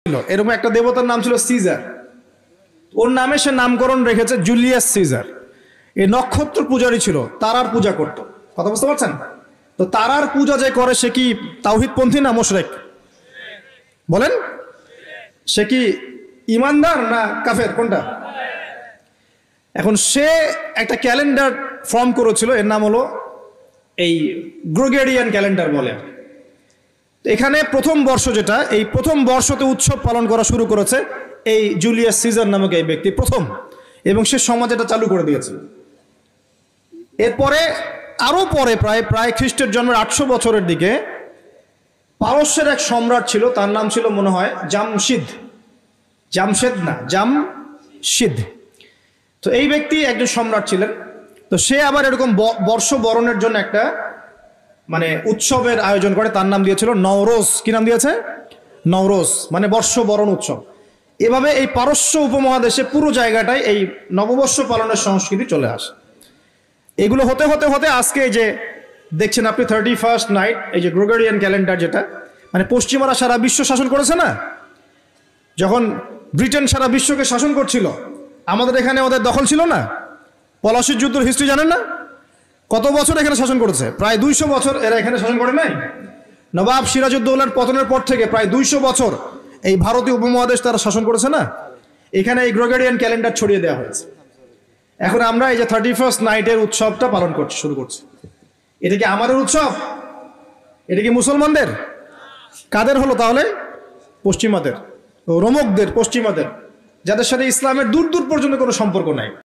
এরকম একটা দেবতার নাম ছিল সিজার, ওর নামে সে নামকরণ রেখেছে জুলিয়াস সিজার। এই নক্ষত্র পূজারী ছিল, তারার পূজা করত। কথা বুঝতে পারছেন? তো তারার পূজা যে করে সে কি তাওহীদপন্থী না মুশরিক? বলেন, সে কি ইমানদার না কাফের, কোনটা? এখন সে একটা ক্যালেন্ডার ফর্ম করেছিল, এর নাম হলো এই গ্রেগরিয়ান ক্যালেন্ডার বলে। এখানে প্রথম বর্ষ যেটা, এই প্রথম বর্ষতে উৎসব পালন করা শুরু করেছে এই জুলিয়াস সিজার নামক এই ব্যক্তি প্রথম, এবং সে সমাজ এটা চালু করে দিয়েছে। এরপরে আরো পরে প্রায় খ্রিস্টের জন্মের 800 বছরের দিকে পারস্যের এক সম্রাট ছিল, তার নাম ছিল মনে হয় জামশেদ। তো এই ব্যক্তি একজন সম্রাট ছিলেন। তো সে আবার এরকম বর্ষ বরণের জন্য একটা মানে উৎসবের আয়োজন করে, তার নাম দিয়েছিল নওরোজ। কি নাম দিয়েছে? নওরোজ, মানে বর্ষ বরণ উৎসব। এভাবে এই পারস্য উপমহাদেশে পুরো জায়গাটায় এই নববর্ষ পালনের সংস্কৃতি চলে আসে। এগুলো হতে হতে হতে আজকে এই যে দেখছেন আপনি 31st নাইট, এই যে গ্রেগরিয়ান ক্যালেন্ডার, যেটা মানে পশ্চিমারা সারা বিশ্ব শাসন করেছে না, যখন ব্রিটেন সারা বিশ্বকে শাসন করছিল, আমাদের এখানে ওদের দখল ছিল না। পলাশির যুদ্ধের হিস্ট্রি জানেন না? কত বছর এখানে শাসন করেছে? প্রায় 200 বছর এরা এখানে শাসন করে নাই। নবাব সিরাজউদ্দৌলার পতনের পর থেকে প্রায় 200 বছর এই ভারতীয় উপমহাদেশ তারা শাসন করেছে না। এখানে এই গ্রেগরিয়ান ক্যালেন্ডার ছড়িয়ে দেওয়া হয়েছে। এখন আমরা এই যে 31st নাইটের উৎসবটা পালন শুরু করছি। এটা কি আমাদের উৎসব? এটা কি মুসলমানদের? কাদের হলো তাহলে? পশ্চিমাদের, রোমকদের, পশ্চিমাদের, যাদের সাথে ইসলামের দূর দূর পর্যন্ত কোনো সম্পর্ক নাই।